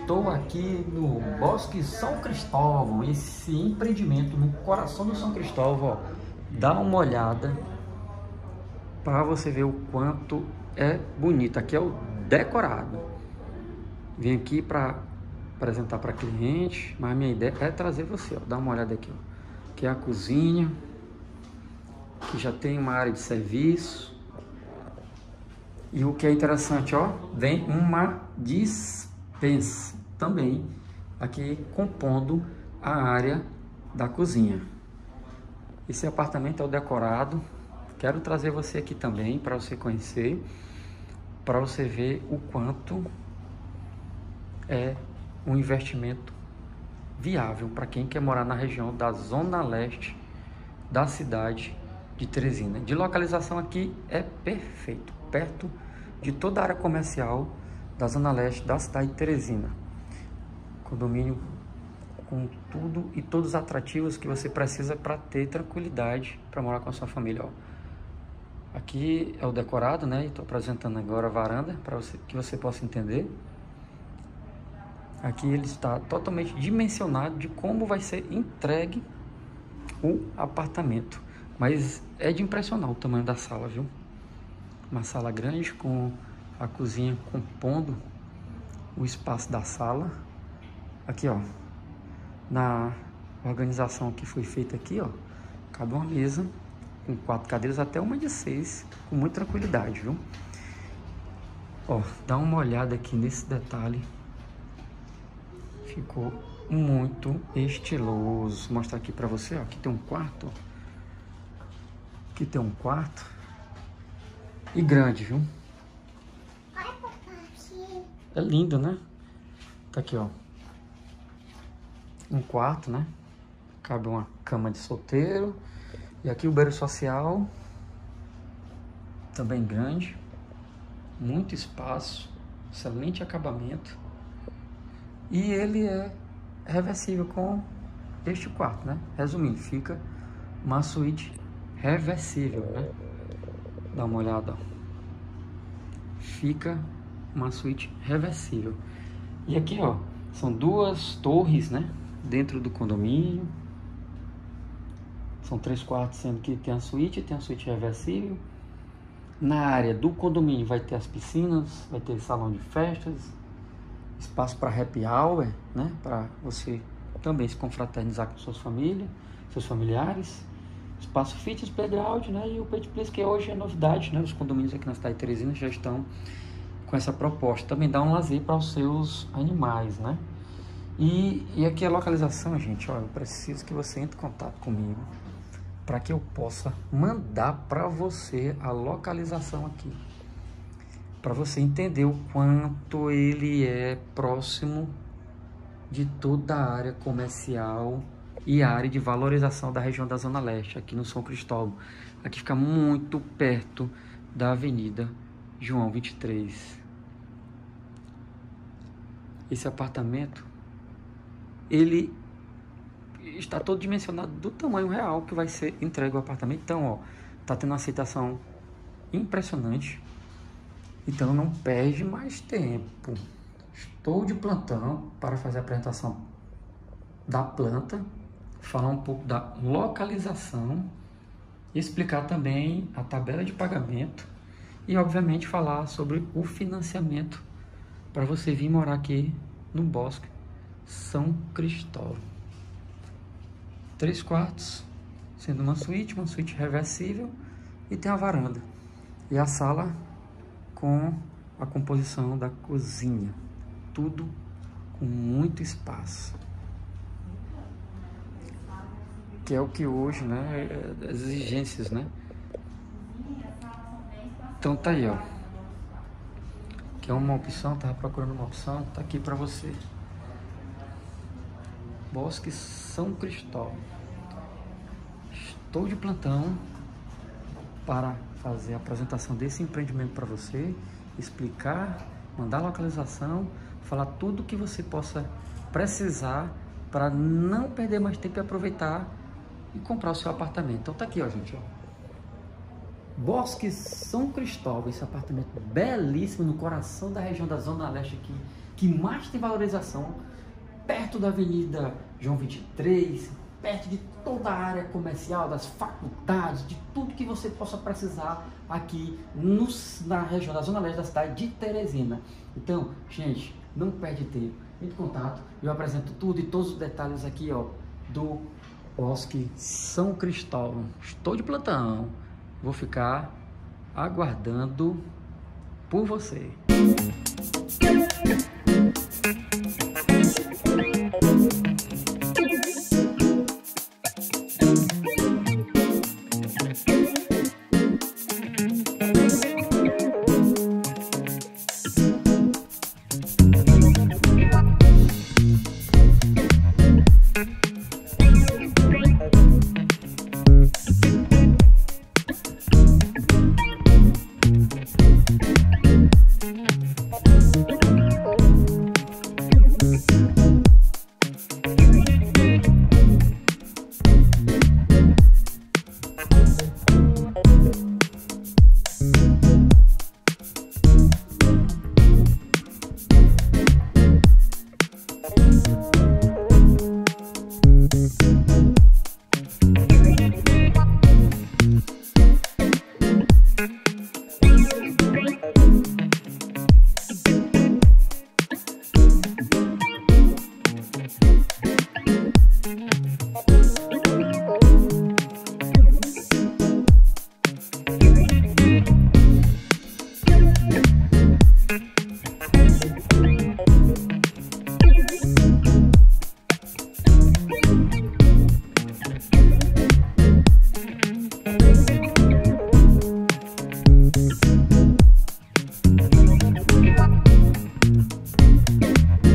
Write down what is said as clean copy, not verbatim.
estou aqui no Bosque São Cristóvão, esse empreendimento no coração do São Cristóvão, ó. Dá uma olhada para você ver o quanto é bonito. Aqui é o decorado. Vim aqui para apresentar para cliente, mas a minha ideia é trazer você, ó. Dá uma olhada aqui, ó. Aqui é a cozinha, que já tem uma área de serviço. E o que é interessante, ó, vem uma dispensa também aqui compondo a área da cozinha. Esse apartamento é o decorado. Quero trazer você aqui também para você conhecer, para você ver o quanto é um investimento viável para quem quer morar na região da zona leste da cidade de Teresina. De localização aqui é perfeito, perto de toda a área comercial da zona leste da cidade de Teresina. Condomínio com tudo e todos os atrativos que você precisa para ter tranquilidade para morar com a sua família, ó. Aqui é o decorado, né? Estou apresentando agora a varanda para que você possa entender. Aqui ele está totalmente dimensionado de como vai ser entregue o apartamento. Mas é de impressionar o tamanho da sala, viu? Uma sala grande com a cozinha compondo o espaço da sala. Aqui, ó, na organização que foi feita aqui, ó, cabe uma mesa com 4 cadeiras até uma de 6, com muita tranquilidade, viu? Ó, dá uma olhada aqui nesse detalhe. Ficou muito estiloso. Vou mostrar aqui pra você, ó. Aqui tem um quarto, ó. Aqui tem um quarto. E grande, viu? É lindo, né? Tá aqui, ó. Um quarto, né? Cabe uma cama de solteiro. E aqui o banheiro social. Também grande. Muito espaço. Excelente acabamento. E ele é reversível com este quarto, né? Resumindo, fica uma suíte reversível, né? Dá uma olhada, ó. Fica uma suíte reversível. E aqui, ó, são 2 torres, né? Dentro do condomínio. São 3 quartos, sendo que tem a suíte reversível. Na área do condomínio vai ter as piscinas, vai ter salão de festas, espaço para happy hour, né? Para você também se confraternizar com suas famílias, seus familiares. Espaço fitness, playground, né? E o Pet Place, que hoje é novidade, né? Os condomínios aqui na cidade de Teresina já estão com essa proposta. Também dá um lazer para os seus animais, né? E aqui a localização, gente, ó, eu preciso que você entre em contato comigo para que eu possa mandar para você a localização aqui, para você entender o quanto ele é próximo de toda a área comercial e a área de valorização da região da Zona Leste, aqui no São Cristóvão. Aqui fica muito perto da Avenida João 23. Esse apartamento, ele está todo dimensionado do tamanho real que vai ser entregue o apartamento. Então, ó, tá tendo uma aceitação impressionante. Então, não perde mais tempo. Estou de plantão para fazer a apresentação da planta, falar um pouco da localização, explicar também a tabela de pagamento e, obviamente, falar sobre o financiamento para você vir morar aqui no Bosque São Cristóvão. 3 quartos, sendo uma suíte reversível, e tem a varanda e a sala com a composição da cozinha, tudo com muito espaço, que é o que hoje, né, as exigências, né? Então tá aí, ó, que é uma opção, tava procurando uma opção, tá aqui para você. Bosque São Cristóvão. Estou de plantão para fazer a apresentação desse empreendimento para você, explicar, mandar a localização, falar tudo que você possa precisar para não perder mais tempo e aproveitar e comprar o seu apartamento. Então tá aqui, ó, gente, ó. Bosque São Cristóvão, esse apartamento belíssimo no coração da região da Zona Leste aqui que mais tem valorização, perto da Avenida João 23, perto de toda a área comercial, das faculdades, de tudo que você possa precisar aqui na região da Zona Leste da cidade de Teresina. Então, gente, não perde tempo, entre em contato, eu apresento tudo e todos os detalhes aqui, ó, do Bosque São Cristóvão. Estou de plantão, vou ficar aguardando por você.